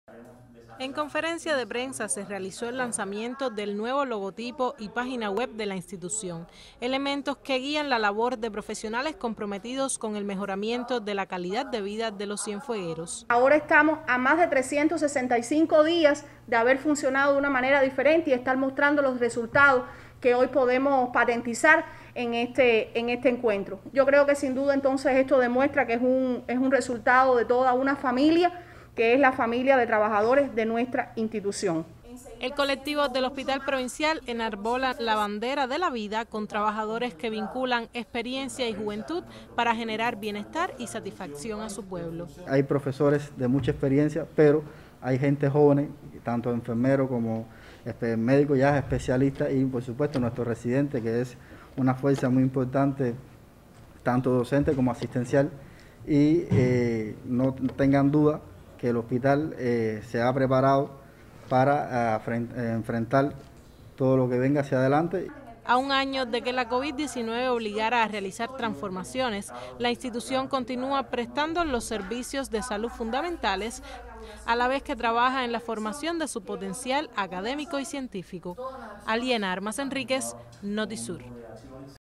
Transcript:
En conferencia de prensa se realizó el lanzamiento del nuevo logotipo y página web de la institución, elementos que guían la labor de profesionales comprometidos con el mejoramiento de la calidad de vida de los cienfuegueros. Ahora estamos a más de 365 días de haber funcionado de una manera diferente y estar mostrando los resultados que hoy podemos patentizar en este encuentro. Yo creo que sin duda entonces esto demuestra que es un resultado de toda una familia, que es la familia de trabajadores de nuestra institución. El colectivo del Hospital Provincial enarbola la bandera de la vida con trabajadores que vinculan experiencia y juventud para generar bienestar y satisfacción a su pueblo. Hay profesores de mucha experiencia, pero hay gente joven, tanto enfermeros como médicos ya especialistas y por supuesto nuestro residente, que es una fuerza muy importante, tanto docente como asistencial, y no tengan duda que el hospital se ha preparado para enfrentar todo lo que venga hacia adelante. A un año de que la COVID-19 obligara a realizar transformaciones, la institución continúa prestando los servicios de salud fundamentales, a la vez que trabaja en la formación de su potencial académico y científico. Aliena Armas Enríquez, Notisur.